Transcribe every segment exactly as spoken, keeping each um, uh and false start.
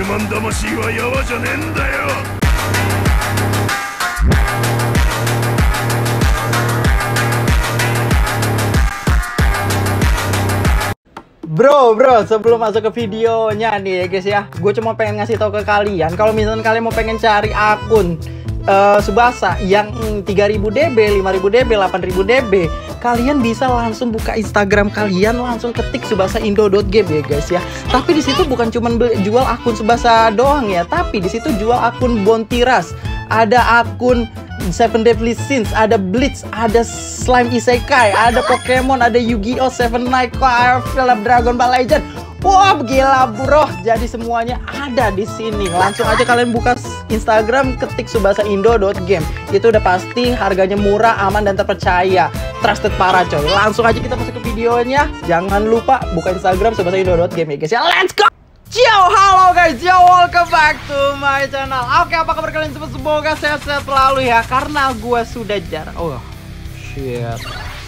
Bro, bro, sebelum masuk ke videonya nih ya guys ya, gue cuma pengen ngasih tahu ke kalian kalau misalnya kalian mau pengen cari akun uh, Tsubasa yang tiga ribu D B, lima ribu D B, delapan ribu D B, kalian bisa langsung buka Instagram kalian, langsung ketik tsubasa indo dot game ya guys ya. Tapi di situ bukan cuma jual akun Tsubasa doang ya, tapi di situ jual akun Bontiras, ada akun Seven Deadly Sins, ada Bleach, ada Slime Isekai, ada Pokemon, ada Yu-Gi-Oh, Seven Night, film Dragon Ball Legend. Wah, gila bro. Jadi semuanya ada di sini. Langsung aja kalian buka Instagram, ketik tsubasa indo dot game. Itu udah pasti harganya murah, aman dan terpercaya. Trusted parah coy. Langsung aja kita masuk ke videonya. Jangan lupa buka Instagram tsubasa indo dot game ya guys ya. Let's go. Ciao, halo guys, yo, welcome back to my channel. Oke, apa kabar kalian semua? Semoga sehat-sehat selalu ya. Karena gue sudah jarang. Oh, shit.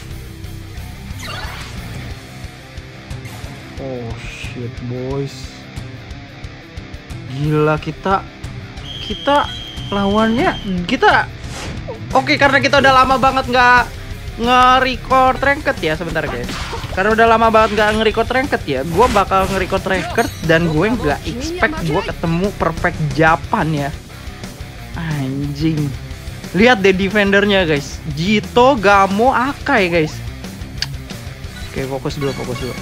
Oh, shit, boys. Gila, kita Kita lawannya Kita Oke, karena kita udah lama banget nggak nge-record ranked ya. Sebentar guys, karena udah lama banget nggak nge-record ranked ya, gue bakal nge-record ranked dan gue nggak expect gue ketemu perfect Japan ya. Anjing, lihat deh defendernya guys, Jito, Gamo, Akai guys. Oke, fokus dulu, fokus dulu.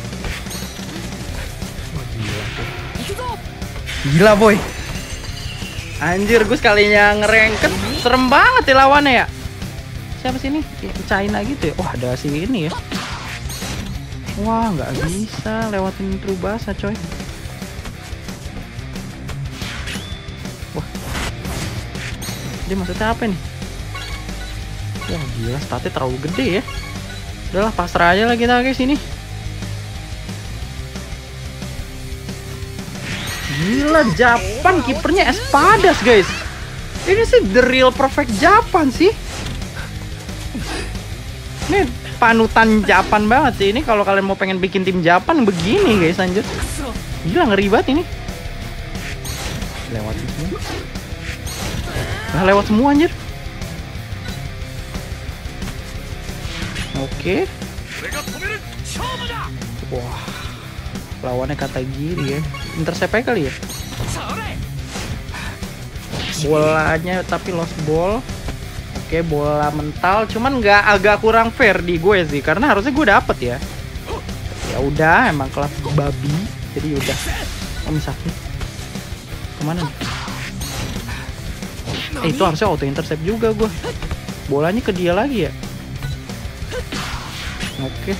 Oh, gila, gila boy. Anjir, gue sekalinya nge-ranked serem banget ya lawannya ya. Siapa sih ini? China gitu ya. Wah, ada si ini ya. Wah, nggak bisa lewatin Tsubasa coy. Wah, dia maksudnya apa nih? Wah gila, statnya terlalu gede ya. Udahlah, pasrah aja lah kita guys ini. Gila, Japan kipernya Espadas guys. Ini sih the real perfect Japan sih. Ini panutan Japan banget sih ini. Kalau kalian mau pengen bikin tim Japan begini guys, anjir. Gila, ngeri banget ini. Lewat semua. Nah, lewat semua anjir. Oke. Wah, lawannya kata giri ya. Intercept aja kali ya. Bolanya tapi lost ball. Oke, bola mental, cuman nggak agak kurang fair di gue sih, karena harusnya gue dapet ya. Ya udah, emang kelas babi, jadi udah. Oh, Misaki, kemana nih? Eh, itu harusnya auto intercept juga gue. Bolanya ke dia lagi ya. Oke.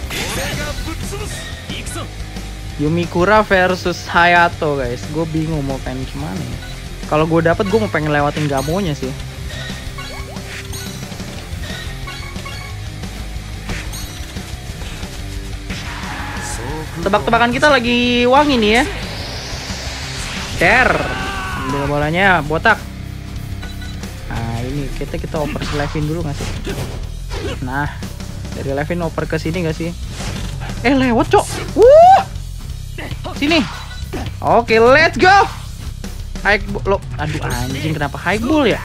Yumikura versus Hayato guys, gue bingung mau pengen kemana ya. Kalau gue dapet, gue mau pengen lewatin Gamonya sih. Tebak-tebakan kita lagi wangi nih ya. Share. Ambil bolanya, botak. Nah, ini kita kita oper ke Levin dulu nggak sih? Nah, dari Levin oper ke sini nggak sih? Eh, lewat cok. Wuh. Sini. Oke, let's go. High ball. Lo, aduh anjing, kenapa high ball ya?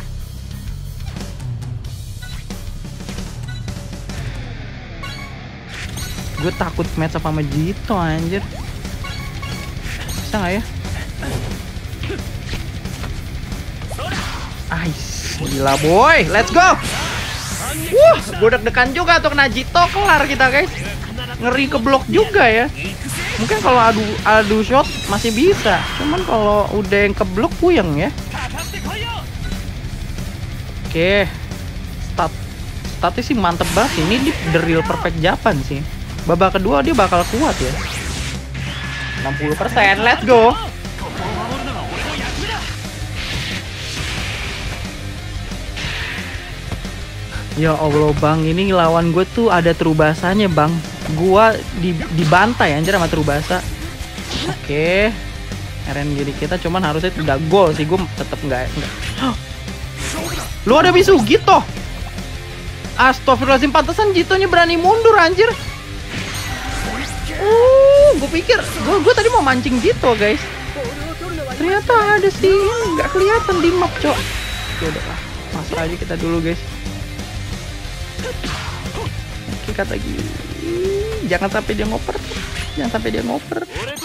Gue takut match up sama Jito anjir. Bisa nggak ya? Ais, gila boy, let's go. Wuh, gue deg-degan juga tuh kena Jito, kelar kita guys. Ngeri ke blok juga ya. Mungkin kalau adu adu shot masih bisa, cuman kalau udah yang ke blok puyeng ya. Oke, stat statnya sih mantep banget. Ini di the real perfect Japan sih. Babak kedua dia bakal kuat ya. enam puluh persen, let's go. Ya Allah bang, ini lawan gue tuh ada Tsubasanya bang. Gua di, dibantai anjir sama Tsubasa. Oke, R N G kita cuman harusnya tidak gol sih. Gue tetap nggak. Lu ada bisu gitu. Astagfirullahaladzim, pantesan Jitonya berani mundur anjir. Uh, gue pikir gue gue tadi mau mancing Jito guys. Ternyata ada sih, nggak kelihatan di map, cok. Ya udahlah, pasrah aja kita dulu, guys. Oke, kata lagi. Jangan sampai dia ngoper. Jangan sampai dia ngoper.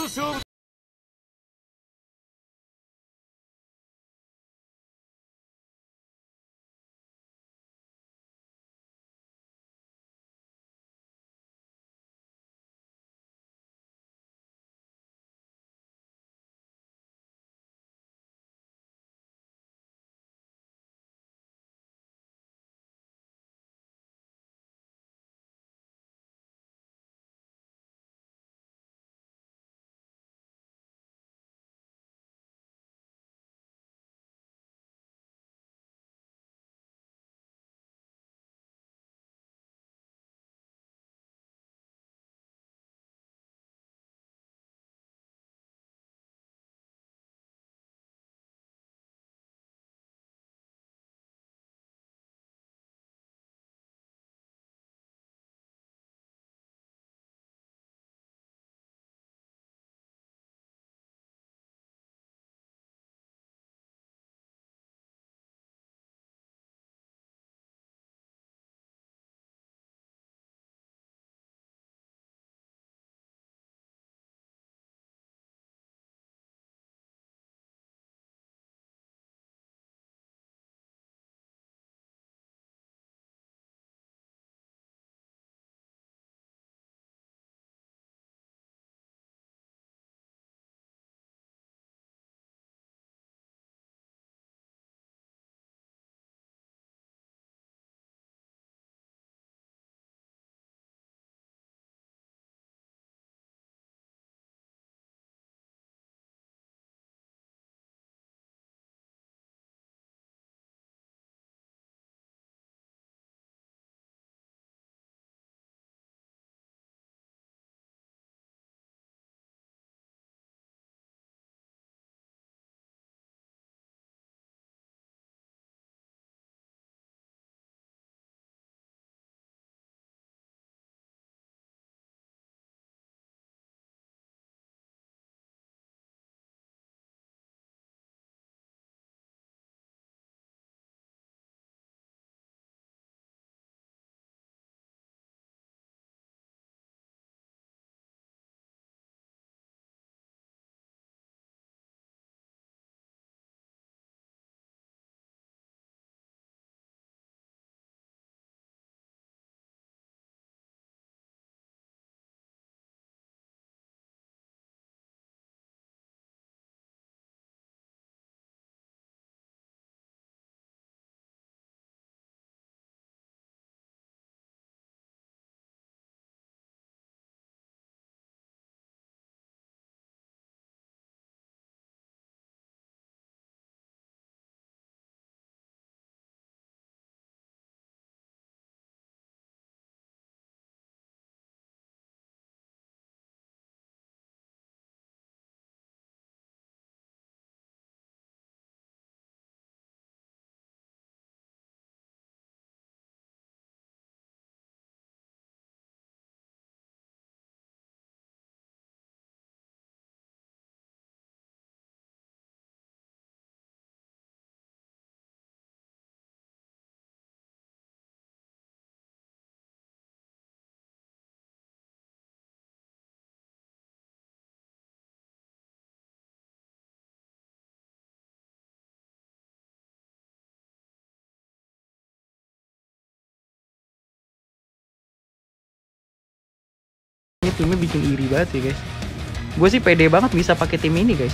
Ini timnya bikin iri banget sih, guys. Gue sih pede banget bisa pakai tim ini, guys.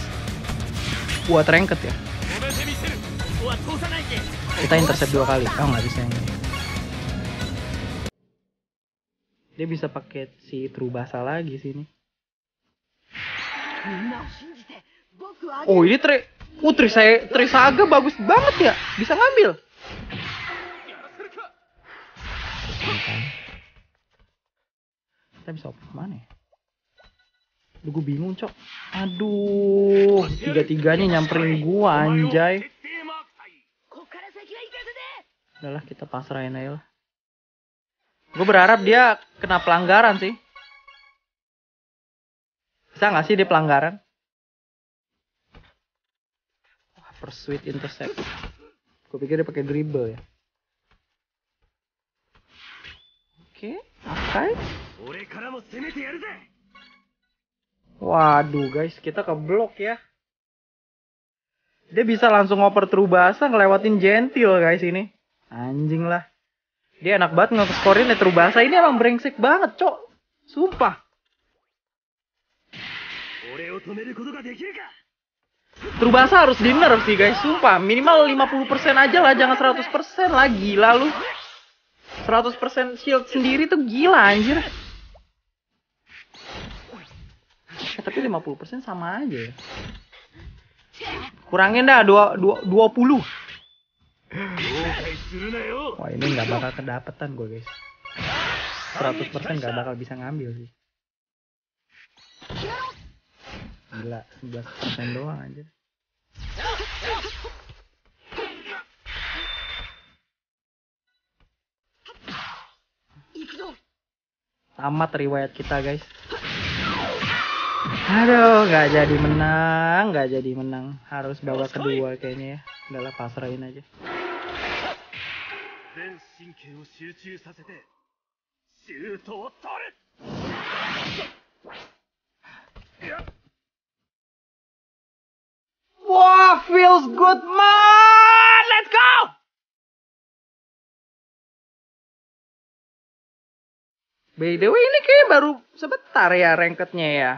Buat ranked ya. Kita intercept dua kali. Oh, nggak bisa yang ini. Dia bisa pakai si Trubasa lagi sini. Oh, ini tre Putri saya Trisaga bagus banget ya. Bisa ngambil. Kita bisa open mana ya? Aduh, gue bingung, cok. Aduh, tiga-tiganya nyamperin gua, anjay. Udahlah, kita pasrahin aja lah. Gue berharap dia kena pelanggaran sih. Bisa nggak sih dia pelanggaran? Pursuit intercept. Gue pikir dia pakai dribble ya. Oke, okay. Waduh guys, kita keblok ya. Dia bisa langsung ngoper Trubasa ngelewatin Gentil guys ini. Anjing lah. Dia enak banget nge-scorein ya Trubasa. Ini emang brengsek banget, cok. Sumpah. Trubasa harus di nerf sih guys, sumpah. Minimal lima puluh persen aja lah, jangan seratus persen lah, gila lu. seratus persen shield sendiri tuh gila anjir. Eh, tapi lima puluh persen sama aja ya. Kurangin dah dua puluh. Wah, ini nggak bakal kedapetan gue guys. seratus persen nggak bakal bisa ngambil sih. Gila, sebelas persen doang anjir. Tamat riwayat kita guys. Aduh, nggak jadi menang, nggak jadi menang. Harus babak kedua kayaknya ya. Udahlah, pasrahin aja. Wah, feels good man, let's go. By the way, ini kayak baru sebentar ya ranked-nya ya.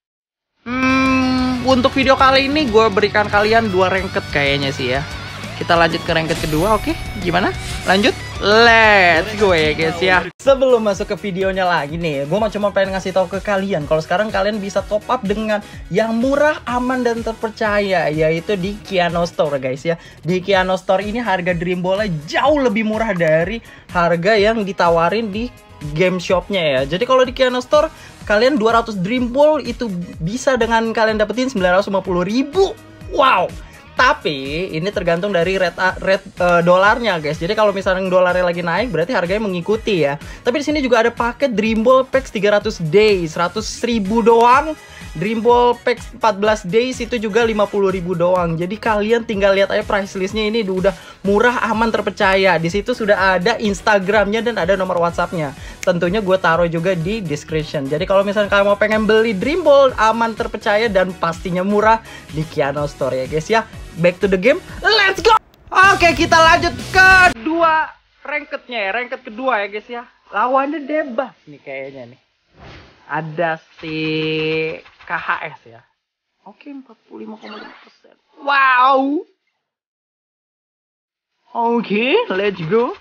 Hmm, untuk video kali ini gue berikan kalian dua ranked kayaknya sih ya. Kita lanjut ke ranked kedua, oke? Gimana? Lanjut? Let's go ya guys ya. Sebelum masuk ke videonya lagi nih, gue cuma pengen ngasih tahu ke kalian kalau sekarang kalian bisa top up dengan yang murah, aman, dan terpercaya, yaitu di Kiano Store guys ya. Di Kiano Store ini harga Dream Ball jauh lebih murah dari harga yang ditawarin di game shopnya ya. Jadi kalau di Kiano Store kalian dua ratus Dream Ball itu bisa dengan kalian dapetin sembilan ratus lima puluh ribu. Wow. Tapi ini tergantung dari rate rate uh, dolarnya guys. Jadi kalau misalnya dolarnya lagi naik berarti harganya mengikuti ya. Tapi di sini juga ada paket Dream Ball Packs tiga ratus days, seratus ribu doang. Dream Ball Packs empat belas days itu juga lima puluh ribu doang. Jadi kalian tinggal lihat aja price listnya, ini udah murah, aman, terpercaya. Di situ sudah ada Instagramnya dan ada nomor WhatsAppnya. Tentunya gue taruh juga di description. Jadi kalau misalnya kalian mau pengen beli Dream Ball aman, terpercaya, dan pastinya murah di Kiano Store ya guys ya. Back to the game, let's go. Oke, kita lanjut ke dua rankednya ya, ranked kedua ya guys ya. Lawannya debuff nih kayaknya nih. Ada si K H S ya. Oke, empat puluh lima koma lima persen. Wow. Oke, let's go.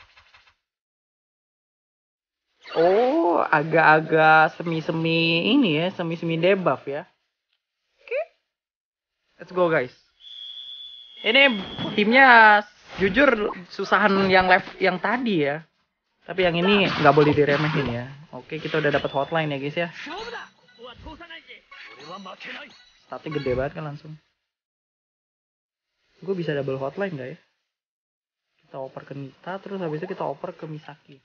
Oh, agak-agak semi-semi ini ya, semi-semi debuff ya. Oke. Let's go guys. Ini timnya jujur susahan yang live yang tadi ya. Tapi yang ini nggak boleh diremehin ya. Oke, kita udah dapat hotline ya guys ya. Statnya gede banget kan langsung. Gue bisa double hotline nggak ya? Kita oper ke Nita, terus habis itu kita oper ke Misaki.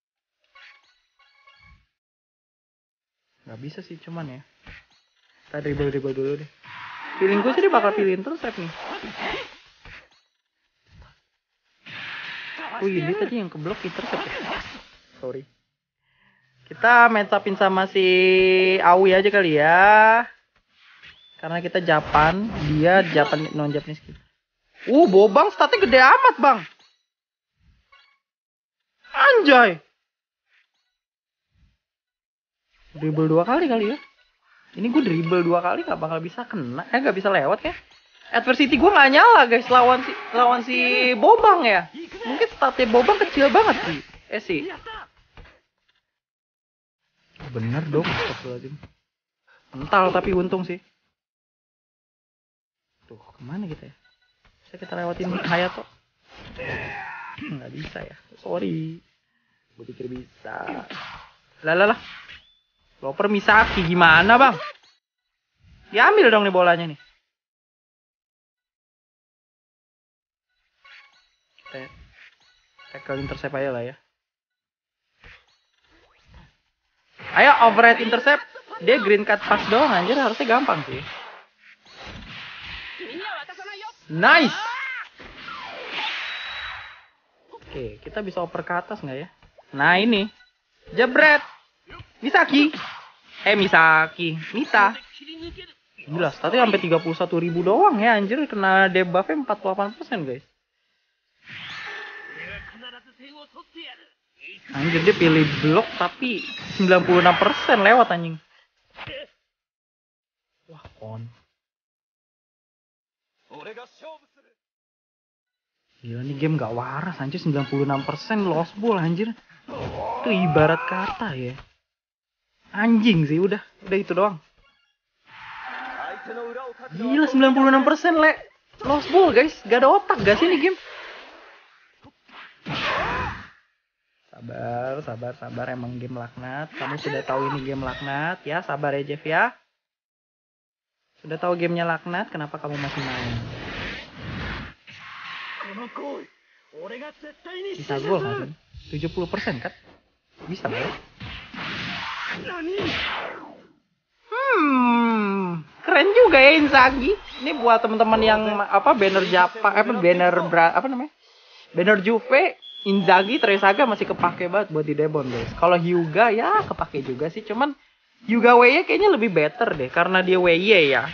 Nggak bisa sih, cuman ya. Kita dribble-dribble dulu deh. Feeling gue sih dia bakal pilih intercept nih. Wih, ini tadi yang keblok intercept ya? Sorry. Kita match upin sama si Aoi aja kali ya. Karena kita Japan, dia Japan non Japanese gitu. Uh, Bobang statnya gede amat, Bang. Anjay. Dribble dua kali kali ya. Ini gue dribble dua kali gak bakal bisa kena. Eh, gak bisa lewat ya. Adversity gue gak nyala guys. Lawan si lawan si Bobang ya. Mungkin statnya Bobang kecil banget sih. Eh sih. Bener dong. Astagfirullahaladzim. Mental tapi untung sih. Tuh, kemana kita ya? Bisa kita lewatin Hayato? Nggak bisa ya. Sorry. Gue pikir bisa. Lah lah lah. Loper Misaki gimana bang? Diambil dong nih bolanya nih. Kita tackle intercept aja lah ya. Ayo overhead intercept. Dia green card pass doang anjir, harusnya gampang sih. Nice. Oke, kita bisa oper ke atas nggak ya? Nah ini, jebret. Misaki. Eh Misaki, Mita. Gila, statnya sampai tiga puluh satu ribu doang ya anjir, kena debuffnya empat puluh delapan persen guys. Anjir dia pilih blok tapi sembilan puluh enam persen lewat anjing. Wah on. Gila nih game gak waras anjir, sembilan puluh enam persen lost ball anjir. Itu ibarat kata ya. Anjing sih udah, udah itu doang. Gila sembilan puluh enam persen le lost ball guys, gak ada otak gak sih ini game? Sabar, sabar, sabar, emang game laknat. Kamu sudah tahu ini game laknat ya, sabar ya Jeff ya. Sudah tahu gamenya laknat, kenapa kamu masih main? Bisa gol kan? tujuh puluh persen kan? Bisa lah ya? Hmm, keren juga ya Inzaghi. Ini buat teman-teman yang apa banner Jepang, apa banner bra, apa namanya? Banner Juve, Inzaghi, Trezeguet masih kepake banget buat di Debon guys. Kalau Hyuga ya kepake juga sih, cuman Hyuga W Y kayaknya lebih better deh karena dia W Y ya.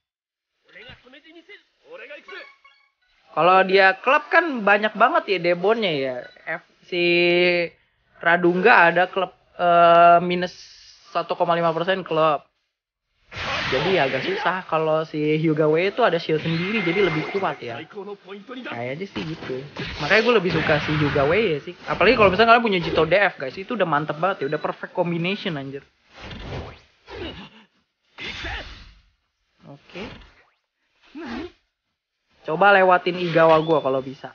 Kalau dia klub kan banyak banget ya Debonnya ya. F si Radunga ada klub uh, minus satu koma lima persen klub. Jadi agak susah. Kalau si Hyuga W Y itu ada shield sendiri jadi lebih kuat ya. Kayaknya sih gitu. Makanya gue lebih suka si Hyuga W Y sih. Apalagi kalau misalnya kalian punya Jito D F guys, itu udah mantep banget ya, udah perfect combination anjir. Oke. Okay. Coba lewatin Igawa gue kalau bisa.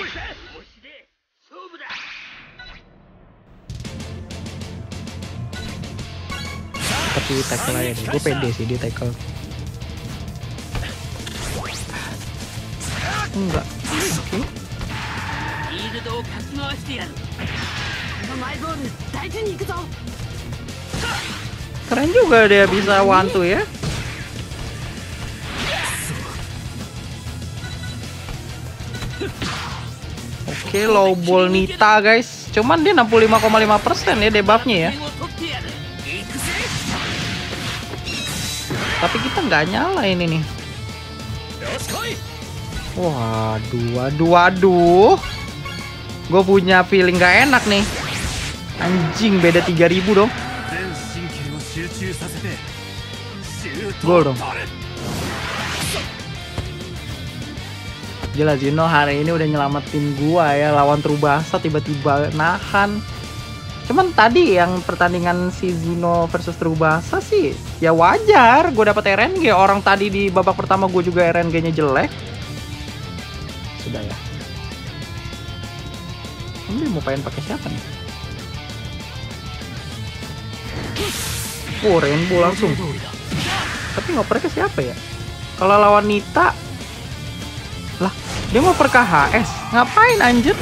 Tapi tackle aja deh, gue pede sih di tackle. Enggak. Oke. Okay. Keren juga dia bisa one two ya. Oke, okay, low ball Nita guys. Cuman dia enam puluh lima koma lima persen ya debuffnya ya. Tapi kita nggak nyala ini nih. Waduh, waduh, waduh. Gue punya feeling gak enak nih. Anjing, beda tiga ribu dong. Gol dong. Gila, Zino hari ini udah nyelamatin gua ya. Lawan Trubasa tiba-tiba nahan. Cuman tadi yang pertandingan si Zino versus Trubasa sih ya wajar. Gue dapet R N G. Orang tadi di babak pertama gue juga R N G-nya jelek. Sudah ya. Ini mau pengen pakai siapa nih? Oh, Rainbow langsung. Tapi ngoper ke siapa ya? Kalau lawan Nita, lah dia mau per K H S. Ngapain anjir?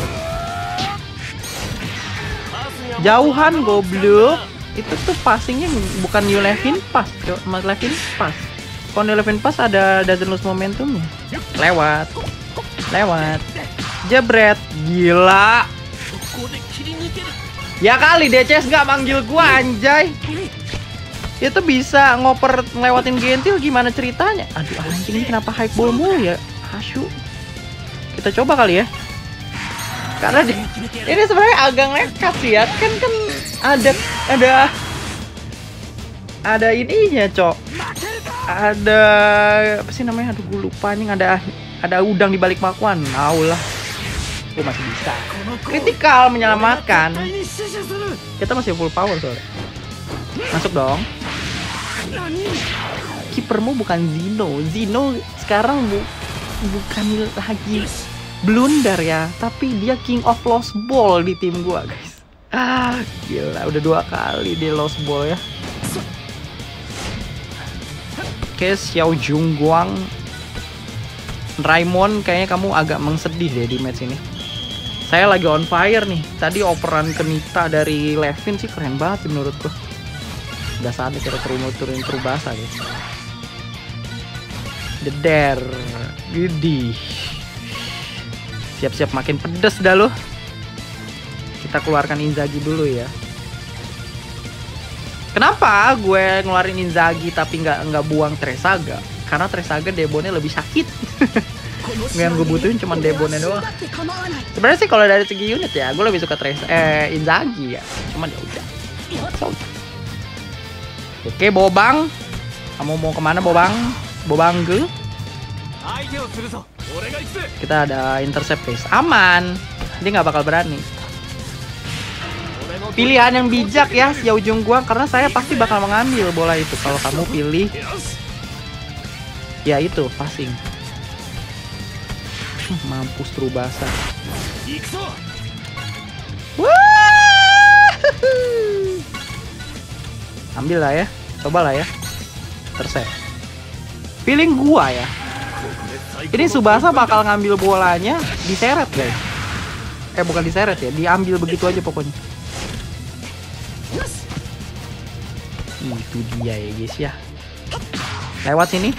Jauhan goblok. Itu tuh passingnya bukan New Levin Pass, Mas Levin Pass. Kalau New Levin Pass ada doesn't lose momentumnya. Lewat. Lewat. Jebret. Gila. Ya kali D C S gak manggil gua anjay. Itu bisa ngoper ngelewatin Gentil gimana ceritanya? Aduh anjing, ini kenapa high ball mulu ya? Asyuk. Kita coba kali ya. Karena di, ini sebenarnya agak nekat sih ya. Kan kan ada ada ada ininya, Cok. Ada apa sih namanya? Aduh gue lupa nih, ada ada udang di balik bakwan. Aulah. Gue masih bisa. Kritikal menyelamatkan. Kita masih full power soalnya. Masuk dong. Kipermu bukan Zino. Zino sekarang bu bukan lagi blunder ya, tapi dia king of lost ball di tim gua guys. Ah gila, udah dua kali dia lost ball ya. Oke, Xiao Jungguang, Raimon, kayaknya kamu agak mengsedih deh di match ini. Saya lagi on fire nih. Tadi operan ke Nita dari Levin sih keren banget sih menurutku. Udah saatnya kita turun turunin Trubasa guys. Jeder, Gede. Siap-siap makin pedes dah lo. Kita keluarkan Inzaghi dulu ya. Kenapa gue ngeluarin Inzaghi tapi nggak nggak buang Tresaga? Karena Tresaga Debonnya lebih sakit. Yang gue butuhin cuma Debonnya doang. Sebenarnya sih kalau dari segi unit ya, gue lebih suka Tres eh Inzaghi ya. Cuman ya udah. So, oke, Bobang. Kamu mau kemana, Bobang? Bobang gue. Kita ada intercept base. Aman. Dia nggak bakal berani. Pilihan yang bijak ya si ujung gua, karena saya pasti bakal mengambil bola itu kalau kamu pilih ya itu passing. Mampus Tsubasa. Wah! Ambil lah ya, coba lah ya. Terset. Feeling gua ya. Ini Tsubasa bakal ngambil bolanya diseret guys. Eh bukan diseret ya, diambil begitu aja pokoknya. Itu dia ya guys ya. Lewat sini.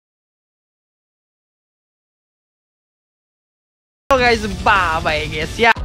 Oke guys, bye bye guys ya.